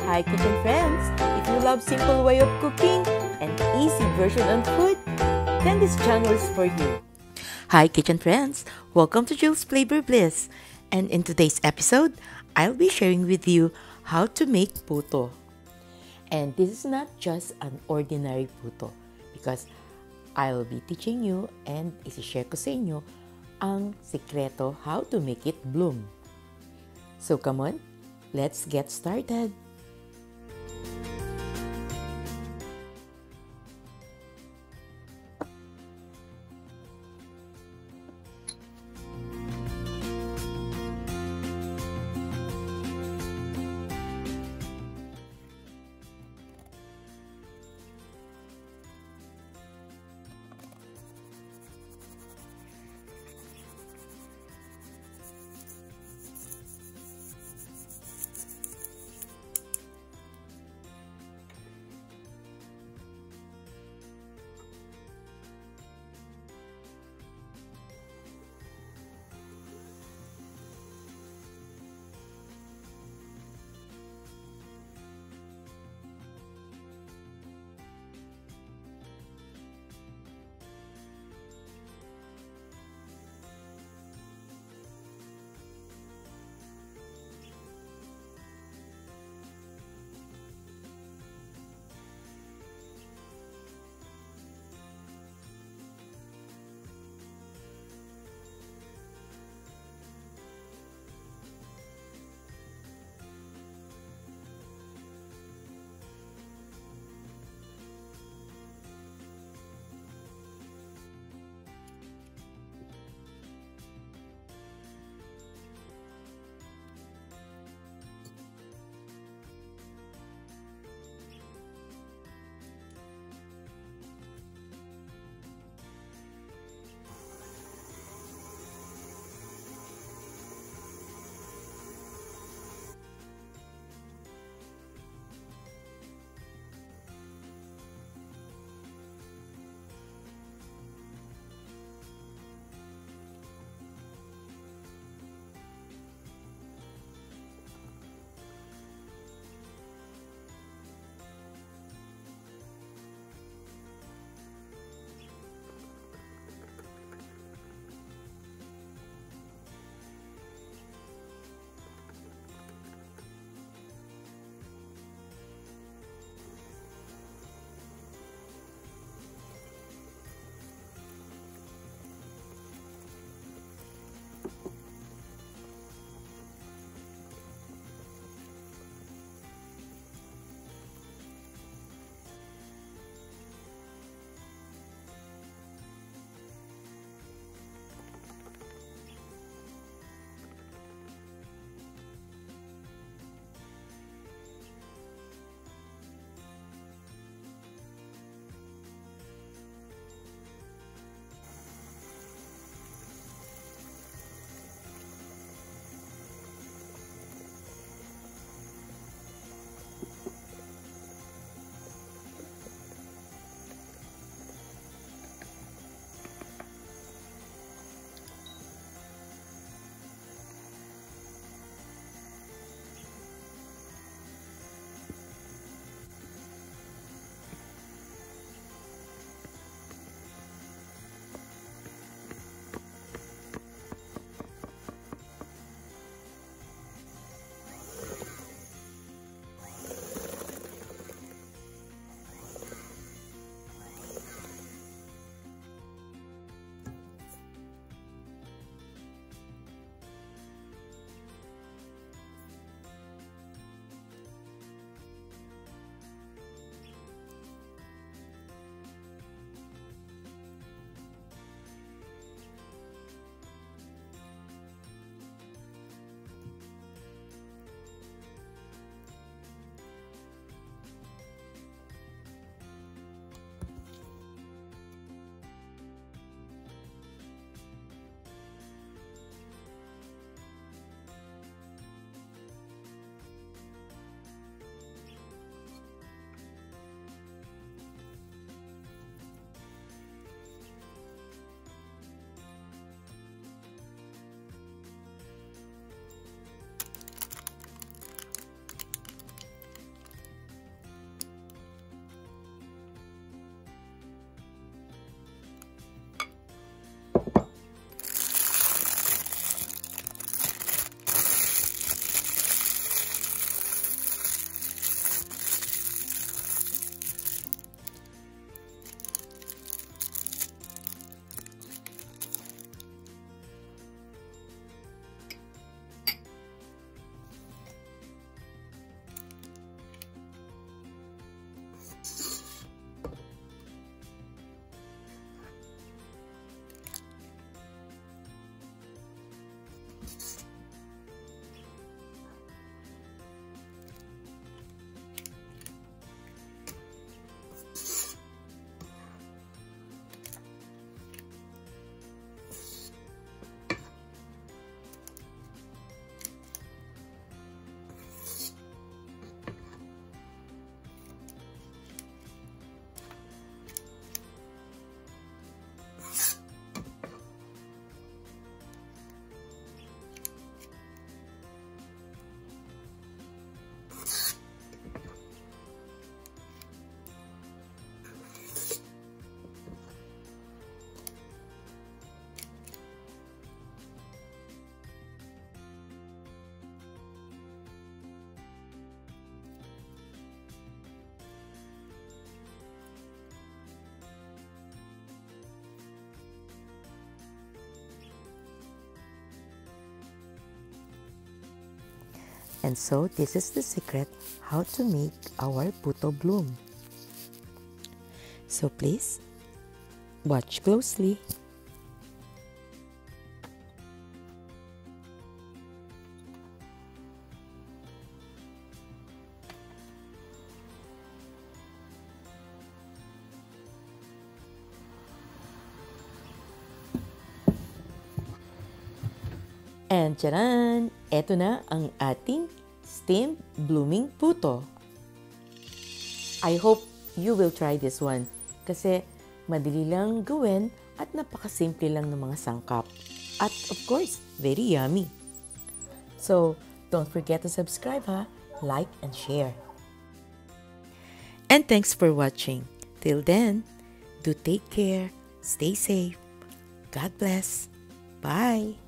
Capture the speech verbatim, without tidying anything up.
Hi kitchen friends! If you love simple way of cooking and easy version on food, then this channel is for you. Hi kitchen friends! Welcome to Jules Flavor Bliss. And in today's episode, I'll be sharing with you how to make puto. And this is not just an ordinary puto because I'll be teaching you and isi-share ko sa inyo ang sikreto how to make it bloom. So come on, let's get started! And so this is the secret how to make our puto bloom. So please watch closely. And tcharan! Eto na ang ating steamed blooming puto. I hope you will try this one kasi madali lang gawin at napakasimple lang ng mga sangkap. At of course, very yummy. So, don't forget to subscribe ha, like and share. And thanks for watching. Till then, do take care, stay safe. God bless. Bye!